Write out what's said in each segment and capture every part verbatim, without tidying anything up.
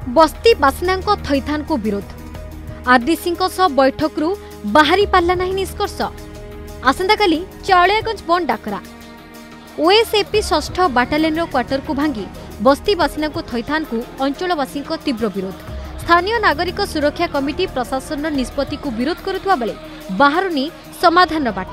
बस्ती बासिंदा थैथान को विरोध आरडीसी बैठक रु बाहरी पार्ला नहीं निष्कर्ष आसंता काली चालियागंज बंद डाकरा ओएसएपी षष्ठ बाटालियन क्वार्टर को भांगी बस्ती बासिंदा थैथान को अंचलवासी तीव्र विरोध स्थानीय नागरिक सुरक्षा कमिटी प्रशासन निष्पत्ति को विरोध करुवा बेले बाहरुनी समाधान बाट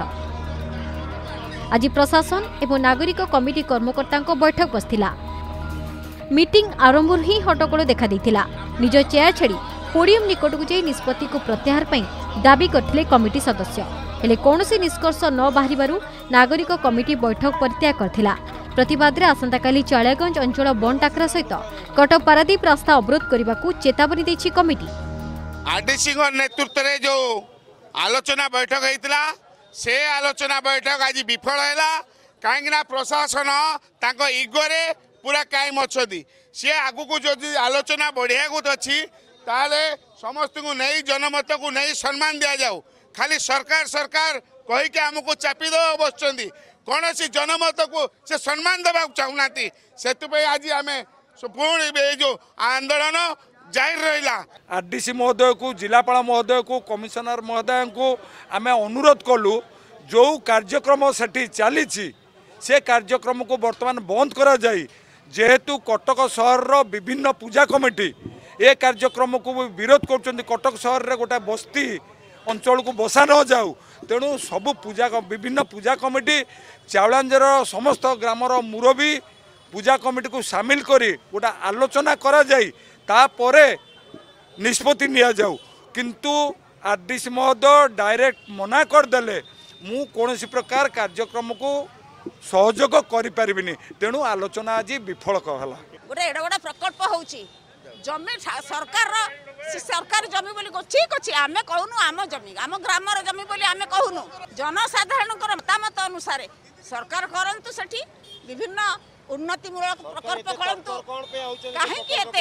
आज प्रशासन एवं नागरिक कमिटी कर्मकर्ता बैठक बसथिला मीटिंग आरंभ ही हट्टगोल देखा देथिला निज चेयर छाड़ी पोडियम निकट को जाई निष्पत्ति को प्रत्याहार पई दाबी करथिले कमिटी सदस्य हेले कोनोसी निष्कर्ष न बाहरिबारु नागरिक कमिटी बैठक परित्याग करथिला प्रतिवाद रे आसंता काली चालियागंज अंचल बंद टाकरा सहित कटक पारादीप रास्ता अवरोध करने को चेतावनी देछि कमिटी आरडीसी नेतृत्व रे जो आलोचना बैठक होइतला से आलोचना बैठक आज विफल हैला काहेकि प्रशासन तांको इगोरे पूरा कायम अच्छी सी आगु को जो आलोचना बढ़िया को अच्छी ताले समस्त को नहीं जनमत को नहीं सम्मान दि जाऊ खाली सरकार सरकार कहीकि आमको चापी दे बस कौन सी जनमत को से सम्मान देवा चाहूना से आज आम पुणी जो आंदोलन जाहिर रहा आरडीसी महोदय को जिलापाल महोदय को कमिशनर महोदय को आम अनुरोध कलु जो कार्यक्रम सेठी चली से कार्यक्रम को बर्तमान बंद करा जाए जेहेतु कटक सहर विभिन्न पूजा कमिटी ए कार्यक्रम को विरोध कर कटक सहर रे गोटे बस्ती अंचल को बसा न जाऊ तेणु सबु पूजा विभिन्न पूजा कमिटी चावलांजर समस्त ग्रामर मुरबी पूजा कमिटी को सामिल करी गोटे आलोचना करा जाई तापरे निष्पत्ति निया जाऊ किंतु आरडीसी महोदय डायरेक्ट मना करदेले मु कौन प्रकार कार्यक्रम को सहयोग करें तेणु आलोचना आज विफल कहला गोटे एडा गोटे प्रकल्प होची जमी सरकार सरकार जमी बोली ठीक अच्छे आम कहूनु आम जमी आम ग्रामर जमी बोली आम कहूनु जनसाधारण मतामत अनुसार सरकार करंतु सेठी विभिन्न उन्नतिमूलक प्रकल्प करंतु काहेकि एते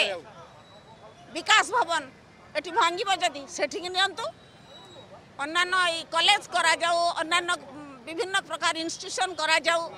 विकास भवन एठी भांगिबो जदी सेठी नियंतु अन्नान्य कॉलेज करा जाऊ अन्नान्य विभिन्न प्रकार इंस्टीट्यूशन करा जाऊ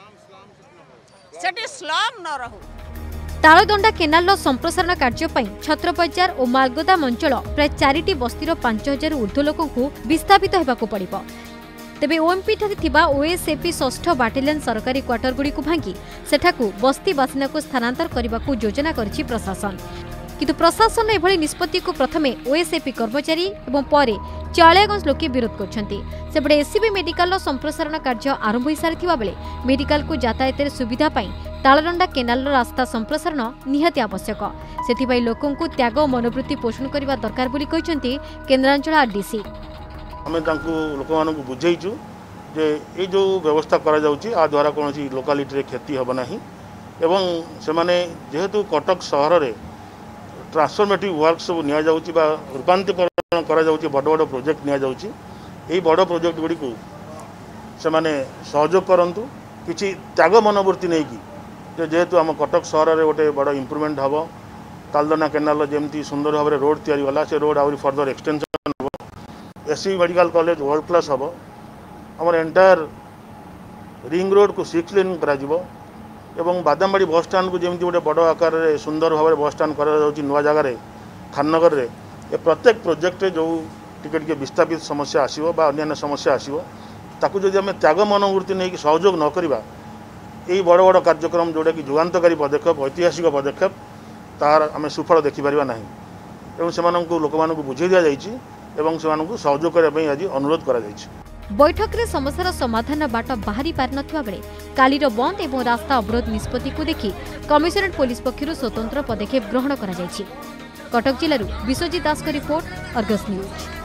सेठी स्लम न रहू तालदंडा केनाल संप्रसारण कार्य छत्रबजार और मालगोदाम अंचल प्राय चारिटी बस्तीर पांच हजार ऊर्ध्व लोक विस्थापित होगाकू पड़िबो तेबे ओएमपी ठारे थिबा ओएसएपी षष्ठ बाटालियन सरकारी क्वार्टर गुड़ी को भांगी सेठाकू बस्ती बासिंदा को स्थानांतर करने योजना करिछि प्रशासन किंतु प्रशासन एभली निष्पत्ति को प्रथमे ओएसएपी कर्मचारी एवं परे चालियागंज लोके विरोध करछंती सेबडे एसीबी मेडिकल संप्रसारण कार्य आरंभ हो सारिथिबा बेले मेडिकल को यातायात सुविधा पाई तालदंडा केनाल रास्ता संप्रसारण निहाती आवश्यक सेथिबाई लोकों को त्याग मनोवृत्ति पोषण करने दरकार बोली कहछंती केन्द्रांचल आरडीसी आमे तांको लोक मानकु बुझेइछु जे ए जो व्यवस्था करा जाउची आ द्वारा कोनोसी लोकालिटी रे क्षति होबो नाही एवं से माने जेहेतु कटक शहर रे ट्रांसफॉर्मेटिव वर्क सब निया जाउची बा रूपांतरीकरण करा जाउची बड़ बड़ प्रोजेक्ट निया जाउची एई बड़ प्रोजेक्ट गुडी को से माने सहयोग करंतु किछि त्याग मनोवृत्ति नै की जेहेतु आम कटक सहर में गोटे बड़ इम्प्रूवमेंट हम तालदंडा केनाल जमी सुंदर भाव में रोड तैयारी गला से रोड आउरी फर्दर एक्सटेंशन हम SC medical college world class हम आम एंटायर रिंग रोड को सिक्स लेन करा एवं बादामबाड़ी बस स्टाण्ड को जमी गोटे बड़ आकार में सुंदर भाव में बस स्टाण्ड कर नुआ जगार खाननगर में ये प्रत्येक प्रोजेक्ट जो टिके टिके विस्थापित समस्या आसो अन्य समस्या आसो ताकू जदि आम त्याग मनोवृत्ति नहीं सहयोग न करवा यही बड़ बड़ कार्यक्रम जोटा कि जुगान्तकारी पदक्षेप ऐतिहासिक पदक्षेप तार आम सुफल देखिपर ना एवं से लोक मानक बुझे दि जाइए सहयोग करने आज अनुरोध करा बैठक में समस्यार समाधान बाट बाहरी पार नथिबा बेले कालीर बंद एवं रास्ता अवरोध निष्पत्ति को देखि कमिशनरेट पुलिस पक्षरु स्वतंत्र पदक्षेप ग्रहण करा जायछि। कटक जिल्लारू विश्वजीत दास का रिपोर्ट अर्गस न्यूज।